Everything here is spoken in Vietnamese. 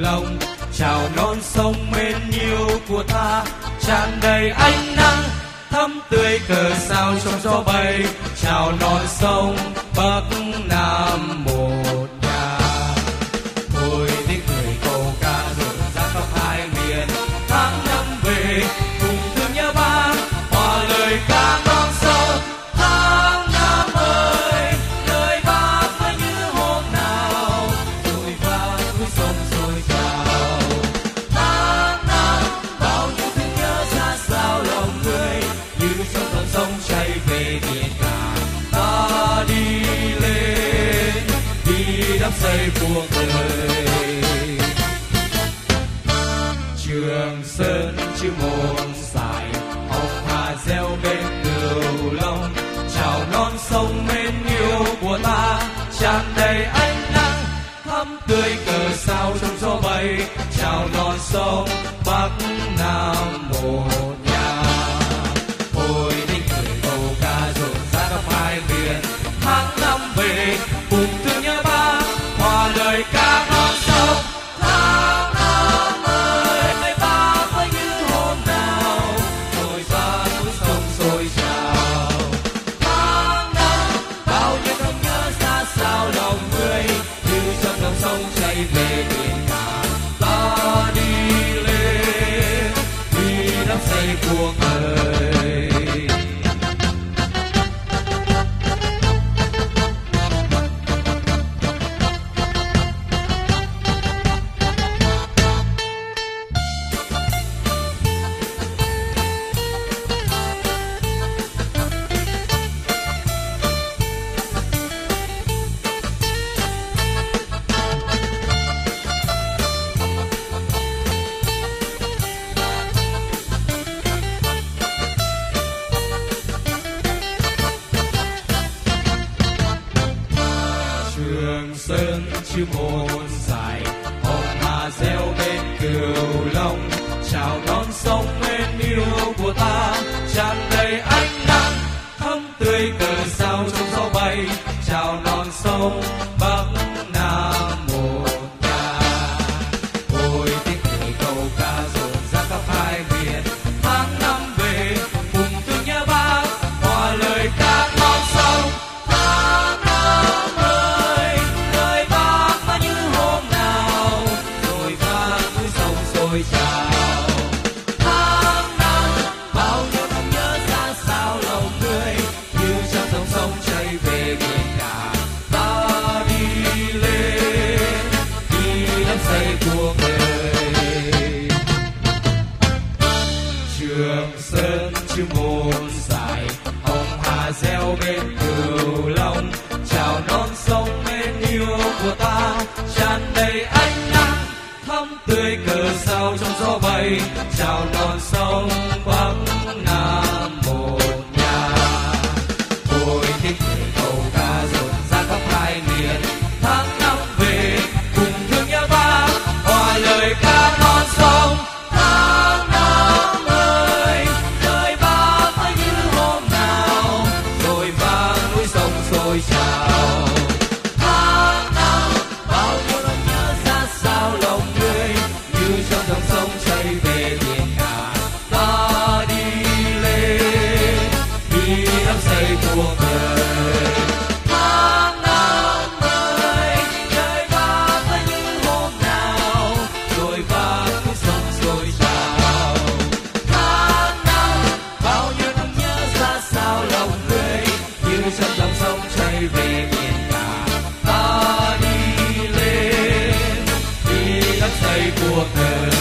lòng. Chào non sông mến yêu của ta, tràn đầy ánh nắng thắm tươi cờ sao trong gió bay. Chào non sông Bắc Nam một nhà. Ôi tiếng cười câu ca rộn rã khắp hai miền. Tháng năm về cùng thương nhớ ba, hòa lời ca non sông. Tháng năm ơi, lời ba phải như hôm nào, rồi va núi sông rồi chào. Tháng năm bao nhiêu thương nhớ xa sao lòng người, như trong dòng sông chảy về biển cả. Ta đi lên, đi đắp xây cuộc đời. Trường Sơn chữ môn dài, hồng hà reo bên Cửu Long. Chào non sông mến yêu của ta, tràn đầy ánh nắng thắm tươi cờ sao trong gió bay. Chào non sông Bắc Nam một nhà. Ôi tiếng cười câu ca rộn rã khắp hai miền. Tháng năm về cùng thương nhớ ba, hòa lời ca non sông. Tháng năm ơi, ngày ba phải như hôm nào, rồi va núi sông rồi chào. Tháng năm bao nhiêu thương nhớ xa sao lòng người, như trong dòng sông chảy về biển cả. Ta đi lên, đi đắp xây cuộc đời. Trường Sơn chữ môn dài, hồng hà reo bên Cửu Long. Chào non sông mến yêu của ta, tràn đầy ánh nắng thắm tươi cờ sao trong gió bay. Chào non sông Bắc Nam một nhà. Ôi tiếng cười câu ca rộn rã khắp hai miền. Tháng năm về cùng thương nhớ ba, hòa lời ca non sông. Tháng năm ơi, lời ba phải như hôm nào, rồi va núi sông rồi chào. Tháng năm bao nhiêu thương nhớ xa sao lòng người, như trong dòng sông chảy về biển cả. Ta đi lên, đi đắp xây cuộc đời. Trường Sơn chữ môn dài, hồng hà reo bên Cửu Long. Chào non sông mến yêu của ta, tràn đầy ánh nắng thắm tươi cờ sao trong gió bay. Chào non sông Bắc Nam một nhà. Ôi tiếng cười câu ca rộn rã khắp hai miền. Tháng năm về cùng thương nhớ ba, hòa lời ca non sông. Tháng năm ơi, lời ba phải như hôm nào, rồi va núi sông rồi chào. Tháng năm bao nhiêu nỗi nhớ xa sao lòng người, như trong dòng sông chảy về biển cả. Ta đi lên, đi đắp xây cuộc đời. Tháng năm ơi, lời ba phải như hôm nào, rồi va núi sông rồi chào. Tháng năm bao nhiêu nỗi nhớ xa sao lòng người, như trong dòng sông chảy về biển cả. Ta đi lên, đi đắp xây cuộc đời.